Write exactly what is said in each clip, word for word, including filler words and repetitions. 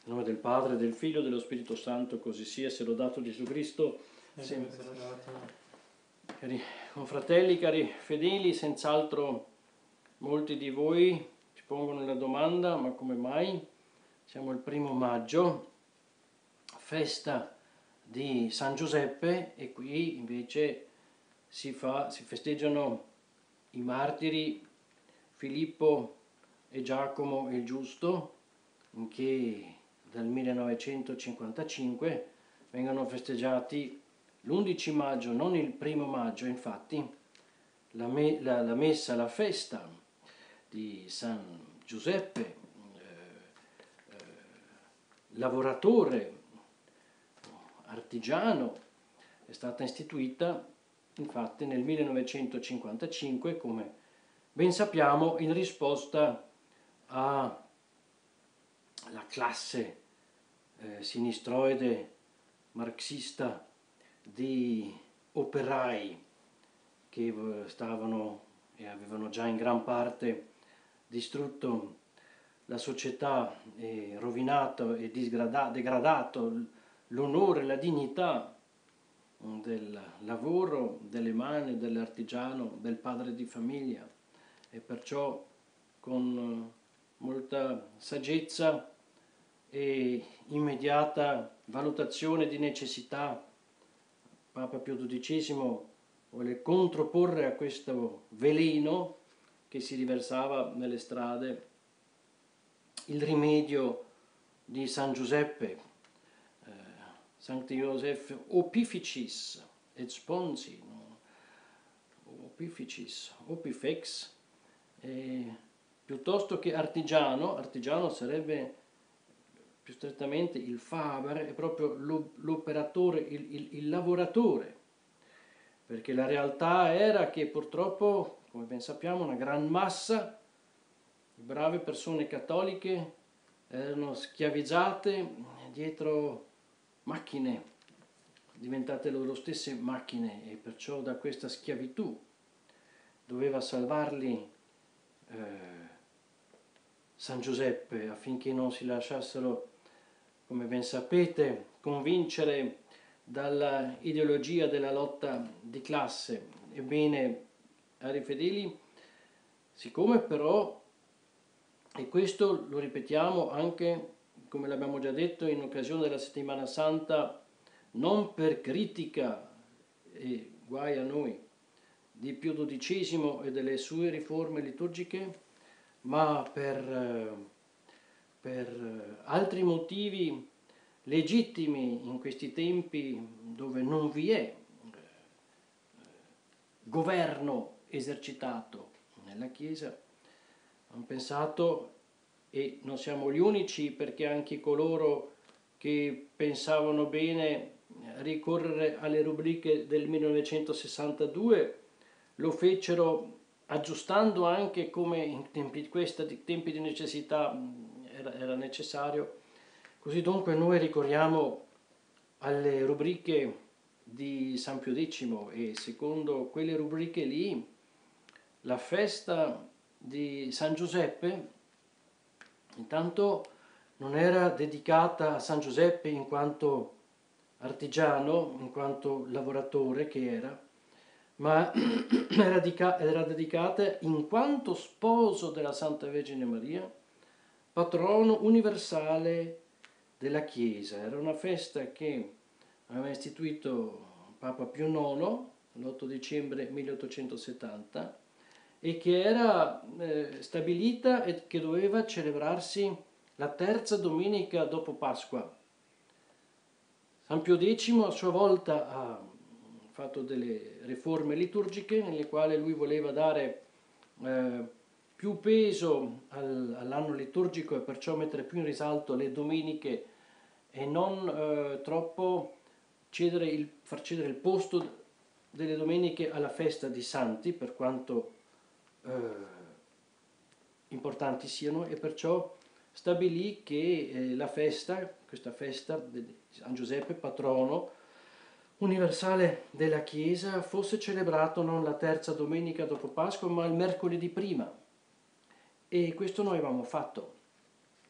Nel nome del Padre, del Figlio e dello Spirito Santo, così sia, sia lodato Gesù Cristo. Sempre. Cari confratelli, cari fedeli, senz'altro molti di voi ci pongono la domanda: ma come mai siamo il primo maggio, festa di San Giuseppe, e qui invece si, fa, si festeggiano i martiri Filippo e Giacomo il Giusto, che dal millenovecentocinquantacinque vengono festeggiati l'undici maggio, non il primo maggio. Infatti la, me, la, la messa, la festa di San Giuseppe, eh, eh, lavoratore, artigiano, è stata istituita infatti nel millenovecentocinquantacinque, come ben sappiamo, in risposta alla classe eh, sinistroide marxista di operai che stavano e avevano già in gran parte distrutto la società e rovinato e degradato l'onore e la dignità del lavoro, delle mani, dell'artigiano, del padre di famiglia. E perciò con molta saggezza e immediata valutazione di necessità, Papa Pio dodicesimo vuole controporre a questo veleno che si riversava nelle strade il rimedio di San Giuseppe, eh, Sancti Joseph Opificis et Sponsi, no? Opificis, Opifex, eh, piuttosto che artigiano. Artigiano sarebbe più strettamente il faber, è proprio l'operatore, il, il, il lavoratore, perché la realtà era che purtroppo, come ben sappiamo, una gran massa di brave persone cattoliche erano schiavizzate dietro macchine, diventate loro stesse macchine, e perciò da questa schiavitù doveva salvarli eh, San Giuseppe, affinché non si lasciassero, come ben sapete, convincere dalla ideologia della lotta di classe. Ebbene, cari fedeli, siccome però, e questo lo ripetiamo anche, come l'abbiamo già detto in occasione della Settimana Santa, non per critica, e guai a noi, di Pio dodicesimo e delle sue riforme liturgiche, ma per, per altri motivi legittimi in questi tempi dove non vi è governo esercitato nella Chiesa, hanno pensato, e non siamo gli unici, perché anche coloro che pensavano bene ricorrere alle rubriche del millenovecentosessantadue lo fecero aggiustando anche, come in tempi, questi tempi di necessità era, era necessario. Così dunque noi ricorriamo alle rubriche di San Pio decimo, e secondo quelle rubriche lì la festa di San Giuseppe intanto non era dedicata a San Giuseppe in quanto artigiano, in quanto lavoratore che era, ma era, era dedicata in quanto sposo della Santa Vergine Maria, patrono universale della Chiesa. Era una festa che aveva istituito Papa Pio nono l'otto dicembre milleottocentosettanta, e che era eh, stabilita e che doveva celebrarsi la terza domenica dopo Pasqua. San Pio decimo a sua volta ha fatto delle riforme liturgiche nelle quali lui voleva dare eh, più peso al, all'anno liturgico, e perciò mettere più in risalto le domeniche e non eh, troppo cedere il, far cedere il posto delle domeniche alla festa di Santi, per quanto eh, importanti siano, e perciò stabilì che eh, la festa, questa festa di San Giuseppe, patrono universale della Chiesa, fosse celebrato non la terza domenica dopo Pasqua, ma il mercoledì prima. E questo noi avevamo fatto.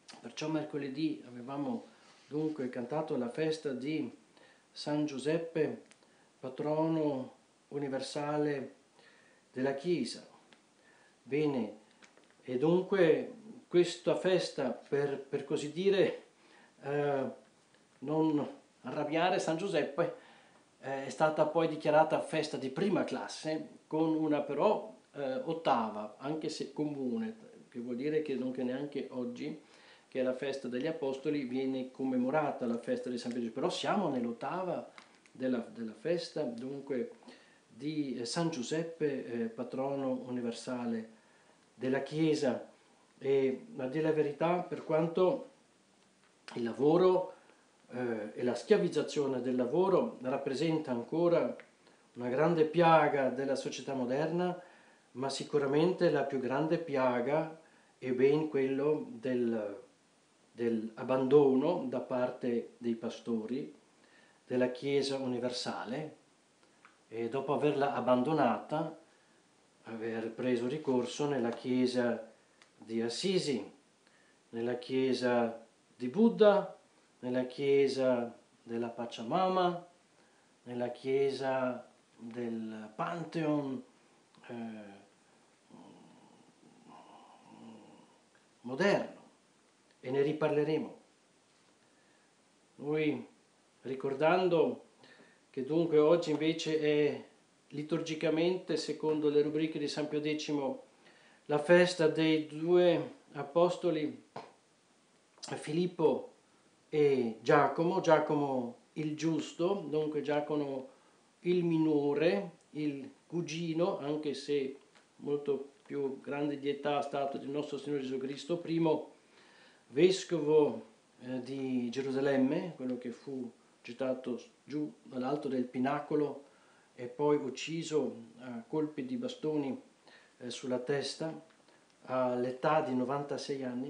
Perciò mercoledì avevamo dunque cantato la festa di San Giuseppe, patrono universale della Chiesa. Bene, e dunque questa festa, per, per così dire, eh, non arrabbiare San Giuseppe, eh, è stata poi dichiarata festa di prima classe, con una però eh, ottava, anche se comune, che vuol dire che non che neanche oggi, che è la festa degli Apostoli, viene commemorata la festa di San Pietro, però siamo nell'ottava della, della festa, dunque, di San Giuseppe, eh, patrono universale della Chiesa. E a dire la verità, per quanto il lavoro eh, e la schiavizzazione del lavoro rappresenta ancora una grande piaga della società moderna, ma sicuramente la più grande piaga è ben quello del, dell'abbandono da parte dei pastori della Chiesa universale, e dopo averla abbandonata aver preso ricorso nella Chiesa di Assisi, nella Chiesa di Buddha, nella Chiesa della Pachamama, nella Chiesa del Pantheon eh, moderno, e ne riparleremo. Noi, ricordando che dunque oggi invece è liturgicamente, secondo le rubriche di San Pio X, la festa dei due apostoli Filippo e Giacomo, Giacomo il giusto, dunque Giacomo il minore, il cugino, anche se molto più grande di età stato del nostro Signore Gesù Cristo, primo vescovo eh, di Gerusalemme, quello che fu gettato giù dall'alto del pinacolo e poi ucciso a colpi di bastoni eh, sulla testa all'età di novantasei anni,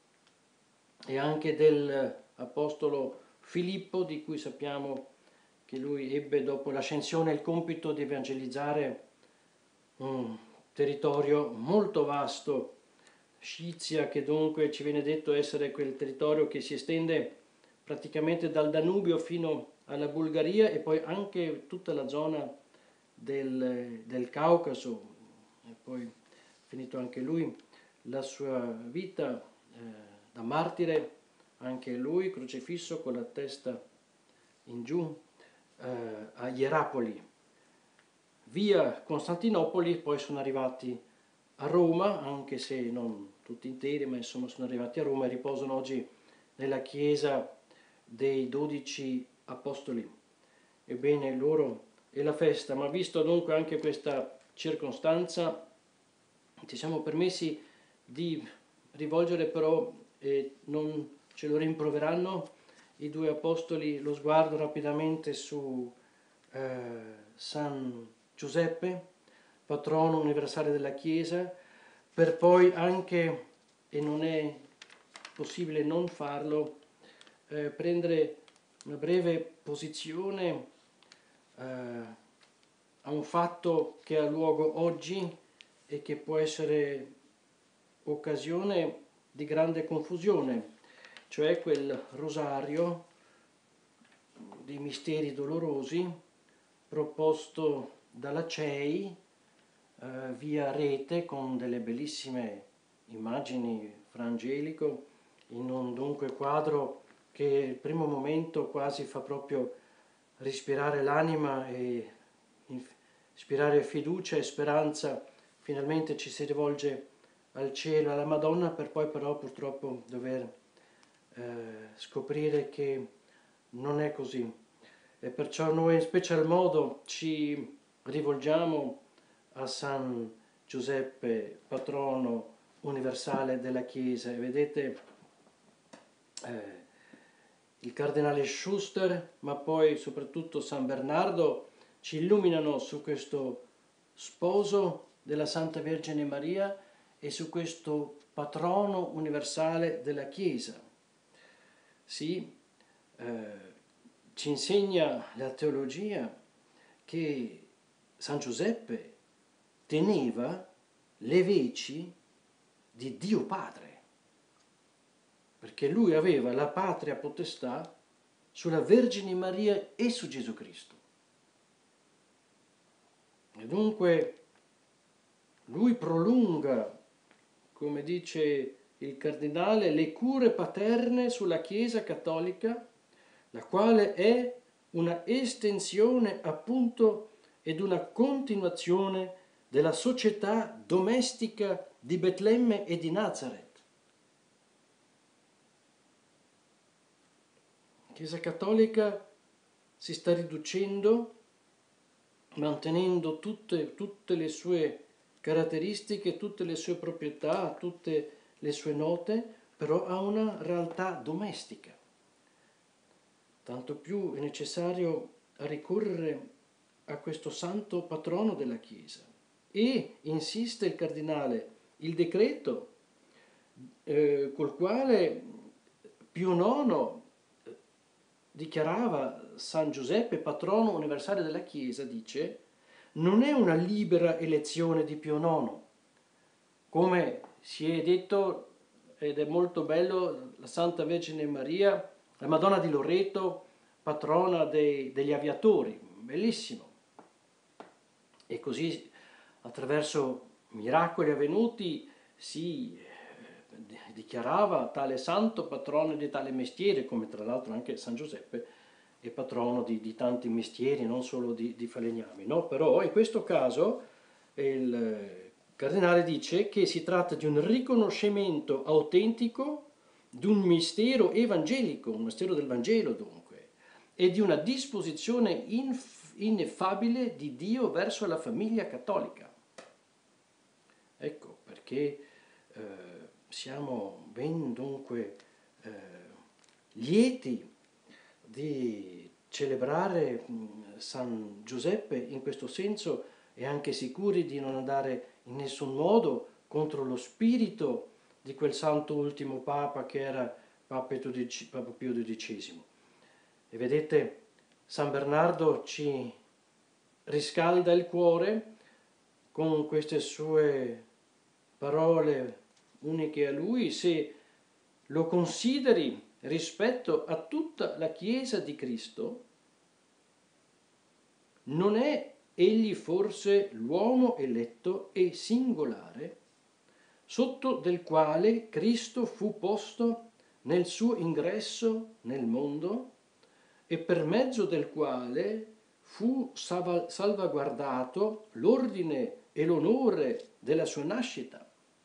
e anche dell'apostolo Filippo, di cui sappiamo che lui ebbe dopo l'ascensione il compito di evangelizzare un territorio molto vasto, Scizia, che dunque ci viene detto essere quel territorio che si estende praticamente dal Danubio fino alla Bulgaria, e poi anche tutta la zona del, del Caucaso, e poi finito anche lui la sua vita eh, da martire, anche lui crocifisso con la testa in giù eh, a Ierapoli. Via Costantinopoli poi sono arrivati a Roma, anche se non tutti interi, ma insomma sono arrivati a Roma e riposano oggi nella chiesa dei dodici apostoli. Ebbene, loro è la festa, ma visto dunque anche questa circostanza, ci siamo permessi di rivolgere però, e non ce lo rimproveranno i due apostoli, lo sguardo rapidamente su eh, San Giuseppe, patrono universale della Chiesa, per poi anche, e non è possibile non farlo, eh, prendere una breve posizione eh, a un fatto che ha luogo oggi e che può essere occasione di grande confusione, cioè quel rosario dei misteri dolorosi proposto dalla C E I eh, via rete, con delle bellissime immagini fra angelico, in un dunque quadro che il primo momento quasi fa proprio respirare l'anima e ispirare fiducia e speranza. Finalmente ci si rivolge al cielo, alla Madonna, per poi però purtroppo dover eh, scoprire che non è così. E perciò noi in special modo ci rivolgiamo a San Giuseppe, patrono universale della Chiesa. E vedete, eh, il cardinale Schuster, ma poi soprattutto San Bernardo, ci illuminano su questo sposo della Santa Vergine Maria e su questo patrono universale della Chiesa. Sì, eh, ci insegna la teologia che San Giuseppe teneva le veci di Dio Padre. perché lui aveva la patria potestà sulla Vergine Maria e su Gesù Cristo. E dunque lui prolunga, come dice il cardinale, le cure paterne sulla Chiesa cattolica, la quale è una estensione appunto ed una continuazione della società domestica di Betlemme e di Nazareth. La Chiesa cattolica si sta riducendo, mantenendo tutte, tutte le sue caratteristiche, tutte le sue proprietà, tutte le sue note, però ha una realtà domestica. Tanto più è necessario ricorrere a questo santo patrono della Chiesa. E, insiste il cardinale, il decreto eh, col quale Pio nono dichiarava San Giuseppe patrono universale della Chiesa, dice, non è una libera elezione di Pio nono, come si è detto, ed è molto bello, la Santa Vergine Maria, la Madonna di Loreto, patrona dei, degli aviatori, bellissimo. E così attraverso miracoli avvenuti si dichiarava tale santo patrono di tale mestiere, come tra l'altro anche San Giuseppe è patrono di, di tanti mestieri, non solo di, di falegnami, no? Però in questo caso il cardinale dice che si tratta di un riconoscimento autentico di un mistero evangelico, un mistero del Vangelo dunque, e di una disposizione inf- ineffabile di Dio verso la famiglia cattolica. Ecco perché eh, siamo ben dunque eh, lieti di celebrare mh, San Giuseppe in questo senso e anche sicuri di non andare in nessun modo contro lo spirito di quel santo ultimo Papa che era Papa Pio dodicesimo. E vedete, San Bernardo ci riscalda il cuore con queste sue parole uniche a lui, se lo consideri rispetto a tutta la Chiesa di Cristo, non è egli forse l'uomo eletto e singolare, sotto del quale Cristo fu posto nel suo ingresso nel mondo e per mezzo del quale fu salvaguardato l'ordine e l'onore della sua nascita.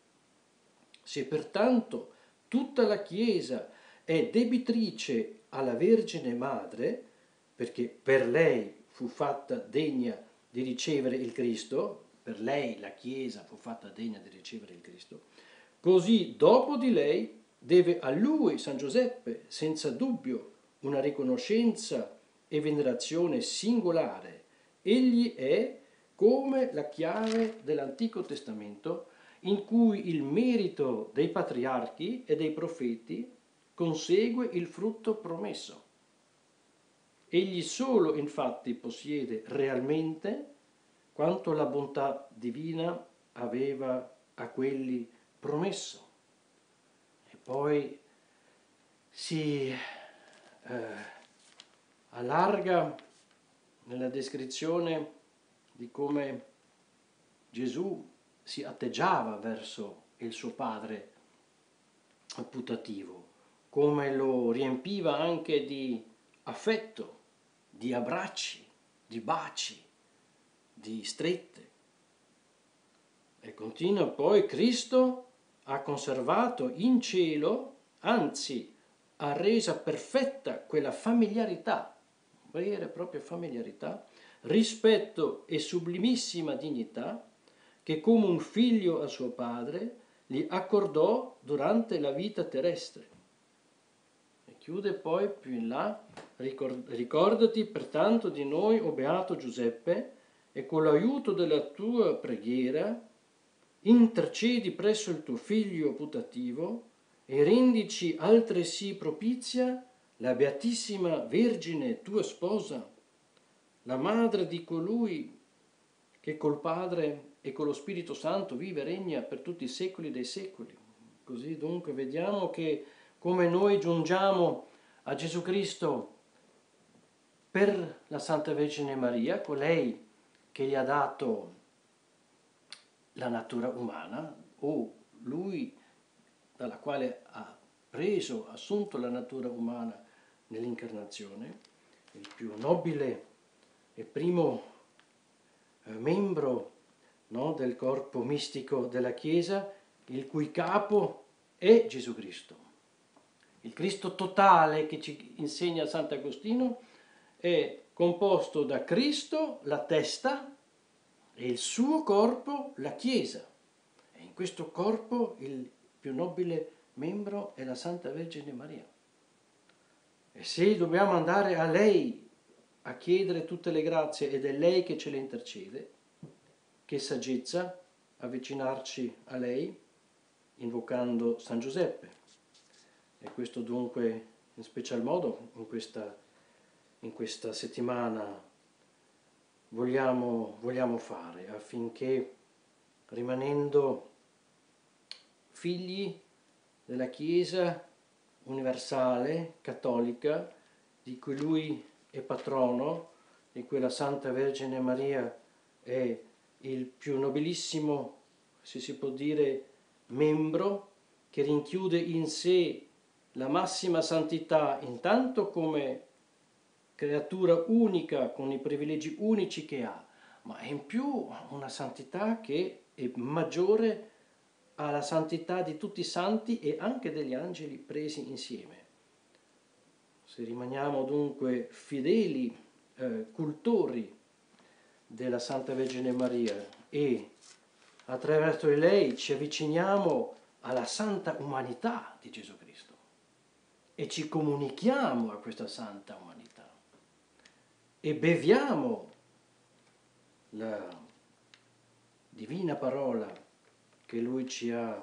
Se pertanto tutta la Chiesa è debitrice alla Vergine Madre, perché per lei fu fatta degna di ricevere il Cristo, per lei la Chiesa fu fatta degna di ricevere il Cristo, così dopo di lei deve a lui, San Giuseppe, senza dubbio, una riconoscenza e venerazione singolare. Egli è come la chiave dell'Antico Testamento in cui il merito dei patriarchi e dei profeti consegue il frutto promesso. Egli solo, infatti, possiede realmente quanto la bontà divina aveva a quelli promesso. E poi si eh, allarga nella descrizione di come Gesù si atteggiava verso il suo padre putativo, come lo riempiva anche di affetto, di abbracci, di baci, di strette. E continua poi: Cristo ha conservato in cielo, anzi ha resa perfetta quella familiarità, vera e propria familiarità, rispetto e sublimissima dignità che come un figlio a suo padre gli accordò durante la vita terrestre. E chiude poi più in là: ricordati pertanto di noi, o Beato Giuseppe, e con l'aiuto della tua preghiera intercedi presso il tuo figlio putativo e rendici altresì propizia la Beatissima Vergine tua sposa, la madre di colui che col Padre e con lo Spirito Santo vive e regna per tutti i secoli dei secoli. Così dunque vediamo che come noi giungiamo a Gesù Cristo per la Santa Vergine Maria, colei che gli ha dato la natura umana, o lui dalla quale ha preso, assunto la natura umana nell'incarnazione, il più nobile e primo eh, membro, no, del corpo mistico della Chiesa, il cui capo è Gesù Cristo. Il Cristo totale che ci insegna Sant'Agostino è composto da Cristo, la testa, e il suo corpo, la Chiesa. E in questo corpo il più nobile membro è la Santa Vergine Maria. E se dobbiamo andare a lei a chiedere tutte le grazie ed è lei che ce le intercede, che saggezza avvicinarci a lei invocando San Giuseppe. E questo dunque in special modo in questa, in questa settimana vogliamo, vogliamo fare, affinché, rimanendo figli della Chiesa universale, cattolica, di cui lui è patrono, di cui la Santa Vergine Maria è il più nobilissimo, se si può dire, membro, che rinchiude in sé la massima santità, intanto come creatura unica, con i privilegi unici che ha, ma in più una santità che è maggiore alla santità di tutti i santi e anche degli angeli presi insieme. Se rimaniamo dunque fedeli eh, cultori della Santa Vergine Maria e attraverso di lei ci avviciniamo alla santa umanità di Gesù Cristo e ci comunichiamo a questa santa umanità e beviamo la divina parola che lui ci ha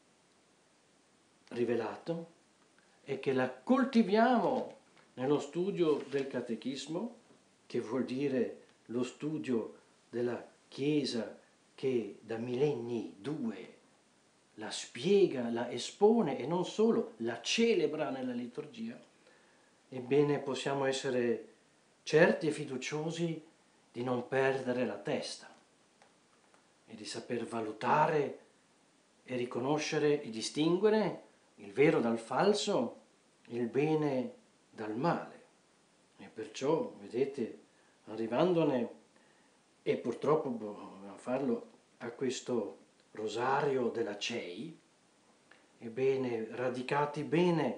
rivelato e che la coltiviamo nello studio del catechismo, che vuol dire lo studio della Chiesa che da millenni due la spiega, la espone e non solo, la celebra nella liturgia, ebbene possiamo essere certi e fiduciosi di non perdere la testa e di saper valutare e riconoscere e distinguere il vero dal falso, il bene dal male. E perciò, vedete, arrivandone, e purtroppo dobbiamo farlo a questo rosario della C E I, ebbene, radicati bene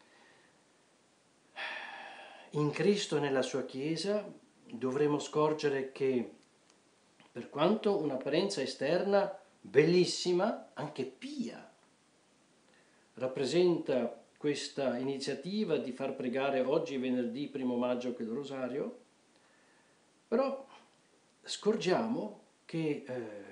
in Cristo e nella sua Chiesa, dovremo scorgere che, per quanto un'apparenza esterna bellissima, anche pia, rappresenta questa iniziativa di far pregare oggi, venerdì primo maggio, che il rosario, però scorgiamo che eh,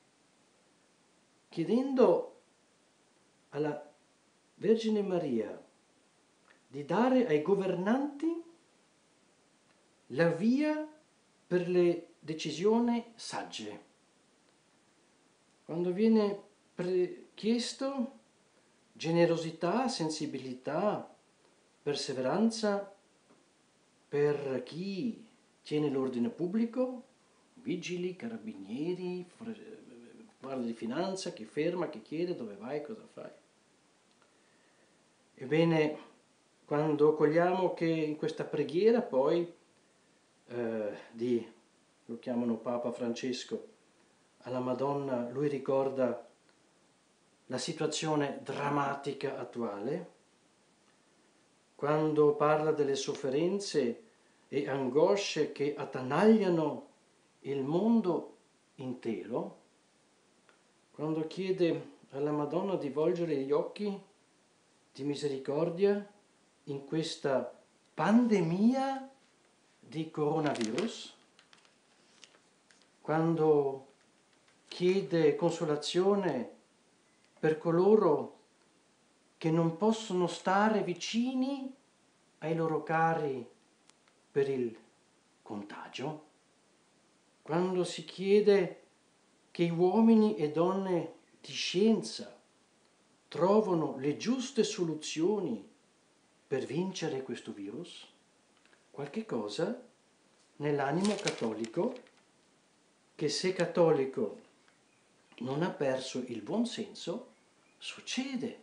chiedendo alla Vergine Maria di dare ai governanti la via per le decisioni sagge, quando viene chiesto generosità, sensibilità, perseveranza per chi tiene l'ordine pubblico, vigili, carabinieri, guardia di finanza, chi ferma, chi chiede dove vai, cosa fai. Ebbene, quando cogliamo che in questa preghiera poi eh, di, lo chiamano Papa Francesco, alla Madonna, lui ricorda la situazione drammatica attuale, quando parla delle sofferenze e angosce che attanagliano il mondo intero, quando chiede alla Madonna di volgere gli occhi di misericordia in questa pandemia di coronavirus, quando chiede consolazione per coloro che non possono stare vicini ai loro cari per il contagio, quando si chiede che uomini e donne di scienza trovano le giuste soluzioni per vincere questo virus? Qualche cosa nell'animo cattolico, che se cattolico non ha perso il buon senso, succede.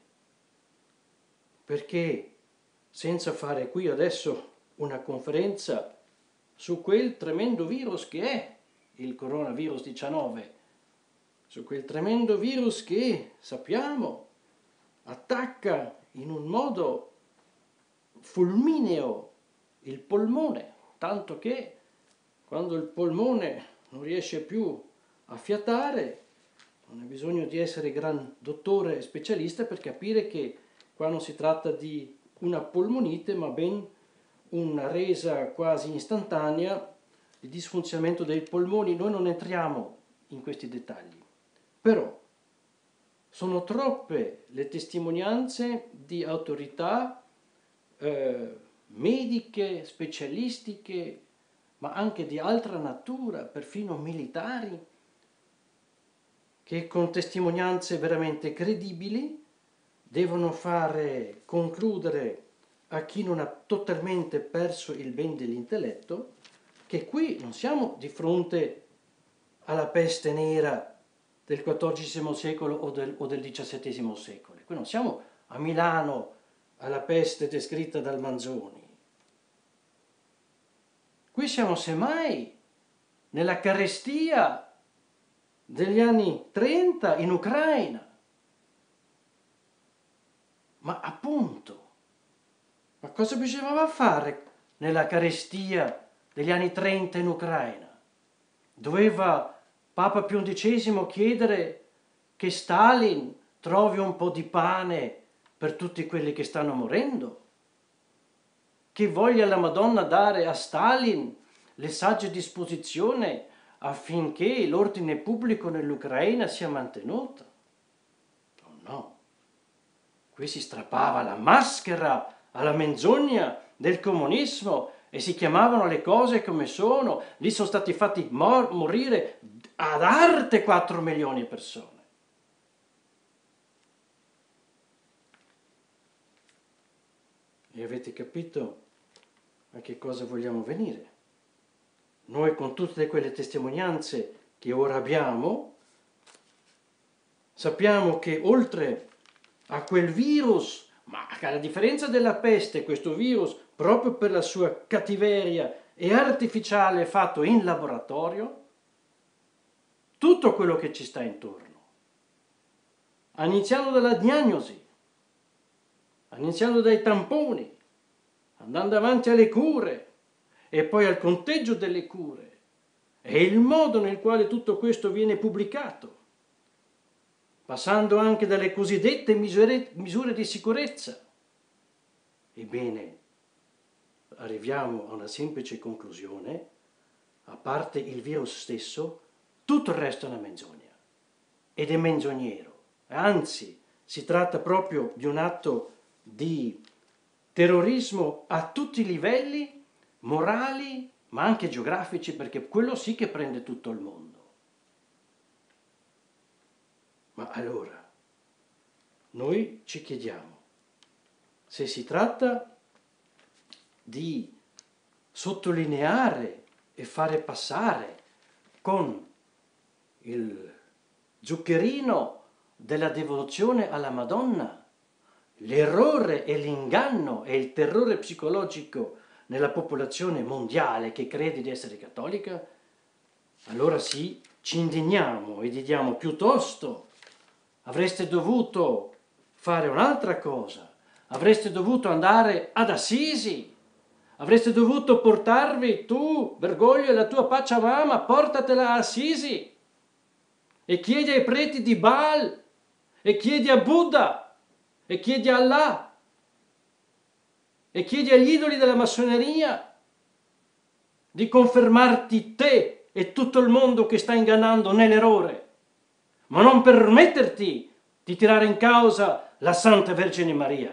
Perché senza fare qui adesso una conferenza su quel tremendo virus che è il coronavirus diciannove, su quel tremendo virus che sappiamo attacca in un modo fulmineo il polmone, tanto che quando il polmone non riesce più a fiatare, non è bisogno di essere gran dottore e specialista per capire che qua non si tratta di una polmonite, ma ben una resa quasi istantanea di disfunzionamento dei polmoni. Noi non entriamo in questi dettagli, però sono troppe le testimonianze di autorità eh, mediche, specialistiche, ma anche di altra natura, perfino militari, che con testimonianze veramente credibili devono fare concludere a chi non ha totalmente perso il ben dell'intelletto che qui non siamo di fronte alla peste nera del quattordicesimo secolo o del, o del diciassettesimo secolo. Qui non siamo a Milano alla peste descritta dal Manzoni. Qui siamo semmai nella carestia degli anni trenta in Ucraina. Ma appunto, ma cosa bisognava fare nella carestia degli anni trenta in Ucraina? Doveva Papa Pio undicesimo chiedere che Stalin trovi un po' di pane per tutti quelli che stanno morendo? Che voglia la Madonna dare a Stalin le sagge disposizioni affinché l'ordine pubblico nell'Ucraina sia mantenuto? Oh no, qui si strappava la maschera alla menzogna del comunismo e si chiamavano le cose come sono. Lì sono stati fatti mor- morire ad arte quattro milioni di persone. E avete capito a che cosa vogliamo venire? Noi con tutte quelle testimonianze che ora abbiamo, sappiamo che oltre a quel virus, ma a differenza della peste, questo virus, proprio per la sua cattiveria, è artificiale, fatto in laboratorio, tutto quello che ci sta intorno, iniziando dalla diagnosi, iniziando dai tamponi, andando avanti alle cure e poi al conteggio delle cure e il modo nel quale tutto questo viene pubblicato, passando anche dalle cosiddette misure, misure di sicurezza. Ebbene, arriviamo a una semplice conclusione: a parte il virus stesso, tutto il resto è una menzogna ed è menzognero. Anzi, si tratta proprio di un atto di terrorismo a tutti i livelli, morali, ma anche geografici, perché quello sì che prende tutto il mondo. Ma allora, noi ci chiediamo se si tratta di sottolineare e fare passare con il zuccherino della devozione alla Madonna l'errore e l'inganno e il terrore psicologico nella popolazione mondiale che crede di essere cattolica, allora sì, ci indigniamo e diciamo: piuttosto avreste dovuto fare un'altra cosa, avreste dovuto andare ad Assisi, avreste dovuto portarvi tu, Bergoglio, e la tua Pachamama, portatela a Assisi e chiedi ai preti di Baal e chiedi a Buddha e chiedi a Allah e chiedi agli idoli della massoneria di confermarti te e tutto il mondo che sta ingannando nell'errore, ma non permetterti di tirare in causa la Santa Vergine Maria.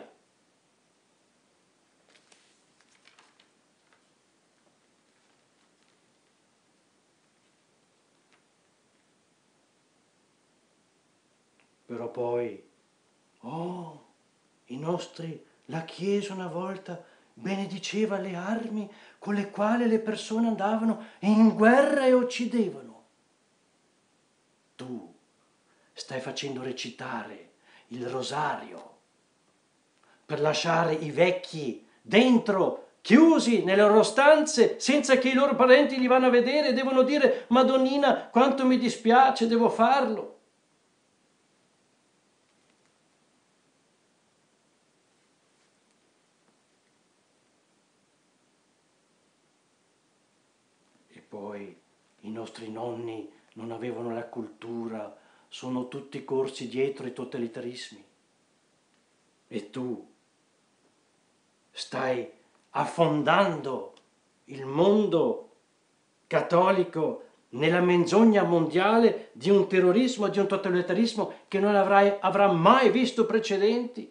Però poi Oh, i nostri, la Chiesa una volta benediceva le armi con le quali le persone andavano in guerra e uccidevano. Tu stai facendo recitare il rosario per lasciare i vecchi dentro, chiusi nelle loro stanze, senza che i loro parenti li vanno a vedere e devono dire: Madonnina, quanto mi dispiace, devo farlo. E poi i nostri nonni non avevano la cultura, sono tutti corsi dietro i totalitarismi. E tu stai affondando il mondo cattolico nella menzogna mondiale di un terrorismo, di un totalitarismo che non avrai, avrà mai visto precedenti.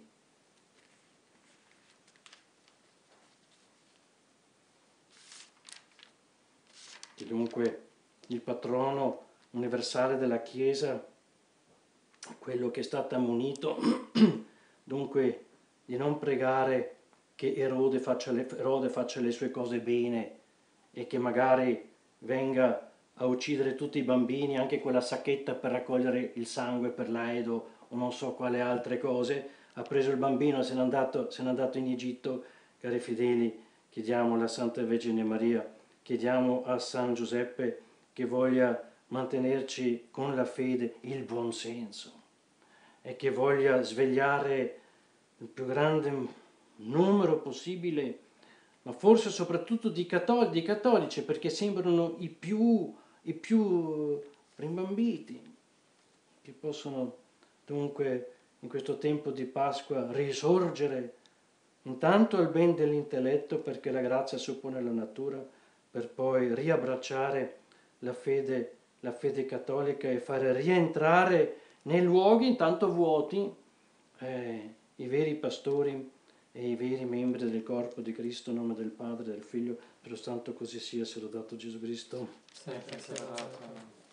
E dunque il patrono universale della Chiesa, quello che è stato ammonito, dunque di non pregare che Erode faccia, le, Erode faccia le sue cose bene e che magari venga a uccidere tutti i bambini, anche quella sacchetta per raccogliere il sangue per l'aido o non so quale altre cose. Ha preso il bambino, se n'è andato, se n'è andato in Egitto. Cari fedeli, chiediamo alla Santa Vergine Maria, chiediamo a San Giuseppe che voglia mantenerci con la fede il buon senso e che voglia svegliare il più grande numero possibile, ma forse soprattutto di, cattolici, di cattolici, perché sembrano i più, i più rimbambiti, che possono dunque in questo tempo di Pasqua risorgere intanto al ben dell'intelletto, perché la grazia suppone la natura, per poi riabbracciare la fede, la fede cattolica e fare rientrare nei luoghi intanto vuoti eh, i veri pastori e i veri membri del corpo di Cristo, in nome del Padre, del Figlio, per lo Santo così sia, sia lodato Gesù Cristo. Sempre lodato.